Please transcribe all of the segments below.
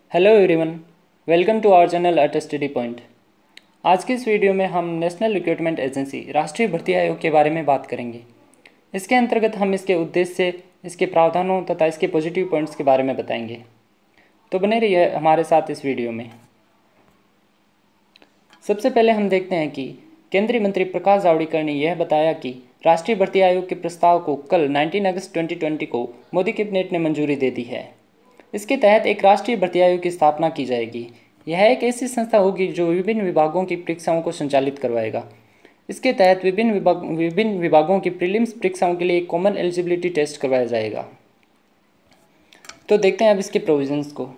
Hello everyone, welcome to our channel at Study Point. आज की इस वीडियो में हम नेशनल रिक्रूटमेंट एजेंसी राष्ट्रीय भर्ती आयोग के बारे में बात करेंगे। इसके अंतर्गत हम इसके उद्देश्य, इसके प्रावधानों तथा इसके पॉजिटिव पॉइंट्स के बारे में बताएंगे। तो बने रहिए हमारे साथ इस वीडियो में। सबसे पहले हम देखते हैं कि केंद्रीय मंत्री प्रकाश जावड़ेकर ने यह बताया कि राष्ट्रीय भर्ती आयोग के प्रस्ताव को कल 19 अगस्त 2020 को मोदी कैबिनेट ने मंजूरी दे दी है। इसके तहत एक राष्ट्रीय भर्ती आयोग की स्थापना की जाएगी। यह एक ऐसी संस्था होगी जो विभिन्न विभागों की परीक्षाओं को संचालित करवाएगा। इसके तहत विभिन्न विभागों की प्रीलिम्स परीक्षाओं के लिए एक कॉमन एलिजिबिलिटी टेस्ट करवाया जाएगा। तो देखते हैं अब इसके प्रोविजंस को।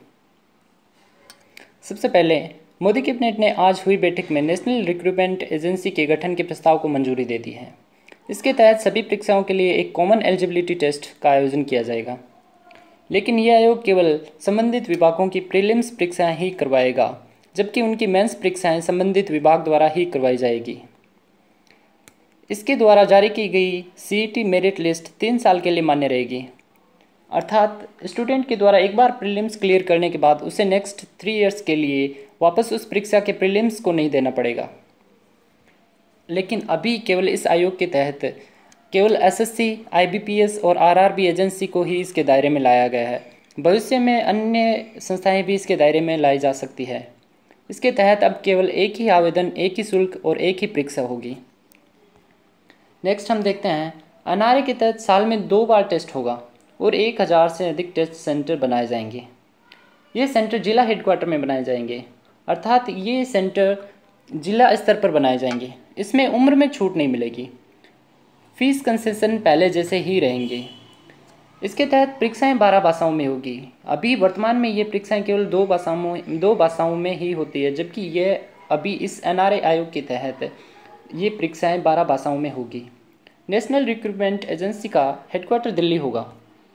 सबसे पहले मोदी कैबिनेट ने आज हुई बैठक में नेशनल रिक्रूटमेंट एजेंसी के गठन के प्रस्ताव को मंजूरी दे दी है। इसके तहत सभी परीक्षाओं के लिए एक कॉमन एलिजिबिलिटी टेस्ट का आयोजन किया जाएगा, लेकिन यह आयोग केवल संबंधित विभागों की प्रीलिम्स परीक्षाएं ही करवाएगा, जबकि उनकी मेंस परीक्षाएं संबंधित विभाग द्वारा ही करवाई जाएगी। इसके द्वारा जारी की गई सीईटी मेरिट लिस्ट 3 साल के लिए मान्य रहेगी, अर्थात स्टूडेंट के द्वारा एक बार प्रीलिम्स क्लियर करने के बाद उसे नेक्स्ट 3 इयर्स के लिए वापस उस परीक्षा के प्रीलिम्स को नहीं देना पड़ेगा। लेकिन अभी केवल इस आयोग के तहत केवल एसएससी, आईबीपीएस और आरआरबी एजेंसी को ही इसके दायरे में लाया गया है। भविष्य में अन्य संस्थाएं भी इसके दायरे में लाई जा सकती है। इसके तहत अब केवल एक ही आवेदन, एक ही शुल्क और एक ही परीक्षा होगी। नेक्स्ट हम देखते हैं, एनआरए के तहत साल में 2 बार टेस्ट होगा और 1000 से अधिक टेस्ट सेंटर बनाए जाएंगे। ये सेंटर जिला हेडक्वार्टर में बनाए जाएंगे, अर्थात ये सेंटर जिला स्तर पर बनाए जाएंगे। इसमें उम्र में छूट नहीं मिलेगी। फीस कंसेशन पहले जैसे ही रहेंगे। इसके तहत परीक्षाएं 12 भाषाओं में होगी। अभी वर्तमान में ये परीक्षाएं केवल 2 भाषाओं में ही होती है, जबकि यह अभी इस एनआरए आयोग के तहत ये परीक्षाएं 12 भाषाओं में होगी। नेशनल रिक्रूटमेंट एजेंसी का हेडक्वार्टर दिल्ली होगा।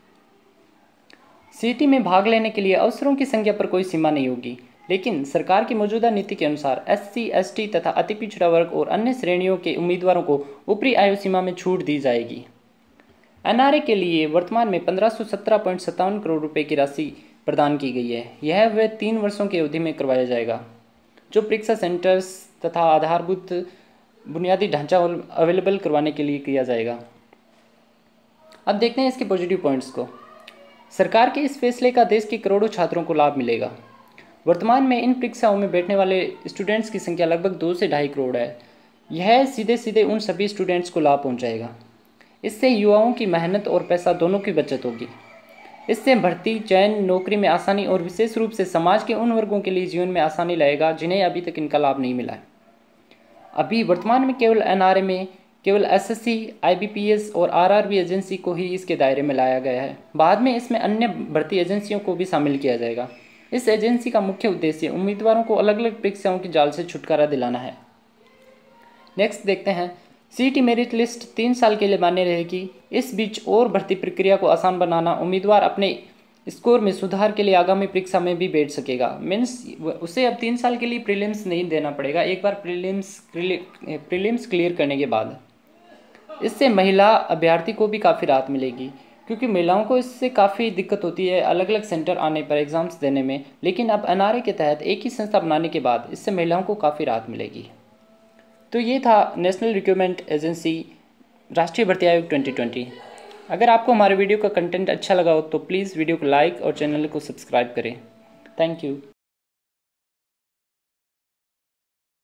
सीईटी में भाग लेने के लिए अवसरों की संख्या पर कोई सीमा नहीं होगी, लेकिन सरकार की मौजूदा नीति के अनुसार एससी, एसटी तथा अति पिछड़ा वर्ग और अन्य श्रेणियों के उम्मीदवारों को ऊपरी आयु सीमा में छूट दी जाएगी। एनआरए के लिए वर्तमान में 1517.57 करोड़ रुपए की राशि प्रदान की गई है। यह वह 3 वर्षों की अवधि में करवाया जाएगा, जो परीक्षा सेंटर्स तथा आधारभूत बुनियादी ढांचा अवेलेबल करवाने के लिए किया जाएगा। अब देखते हैं इसके पॉजिटिव पॉइंट्स को। सरकार के इस फैसले का देश के करोड़ों छात्रों को लाभ मिलेगा। वर्तमान में इन परीक्षाओं में बैठने वाले स्टूडेंट्स की संख्या लगभग 2 से 2.5 करोड़ है। यह सीधे सीधे उन सभी स्टूडेंट्स को लाभ पहुंचाएगा। इससे युवाओं की मेहनत और पैसा दोनों की बचत होगी। इससे भर्ती, चयन, नौकरी में आसानी और विशेष रूप से समाज के उन वर्गों के लिए जीवन में आसानी लाएगा जिन्हें अभी तक इनका लाभ नहीं मिला है। अभी वर्तमान में केवल एनआरए में केवल एसएससी, आईबीपीएस और आरआरबी एजेंसी को ही इसके दायरे में लाया गया है। बाद में इसमें अन्य भर्ती एजेंसियों को भी शामिल किया जाएगा। इस एजेंसी का मुख्य उद्देश्य उम्मीदवारों को अलग अलग परीक्षाओं की जाल से छुटकारा दिलाना है। नेक्स्ट देखते हैं, सीईटी मेरिट लिस्ट 3 साल के लिए मान्य रहेगी। इस बीच और भर्ती प्रक्रिया को आसान बनाना, उम्मीदवार अपने स्कोर में सुधार के लिए आगामी परीक्षा में भी बैठ सकेगा। मीन्स उसे अब 3 साल के लिए प्रीलिम्स नहीं देना पड़ेगा, एक बार प्रीलिम्स क्लियर करने के बाद। इससे महिला अभ्यर्थी को भी काफ़ी राहत मिलेगी, क्योंकि महिलाओं को इससे काफ़ी दिक्कत होती है अलग अलग सेंटर आने पर एग्ज़ाम्स देने में। लेकिन अब एनआरए के तहत एक ही संस्था बनाने के बाद इससे महिलाओं को काफ़ी राहत मिलेगी। तो ये था नेशनल रिक्रूटमेंट एजेंसी राष्ट्रीय भर्ती आयोग 2020। अगर आपको हमारे वीडियो का कंटेंट अच्छा लगा हो तो प्लीज़ वीडियो को लाइक और चैनल को सब्सक्राइब करें। Thank you.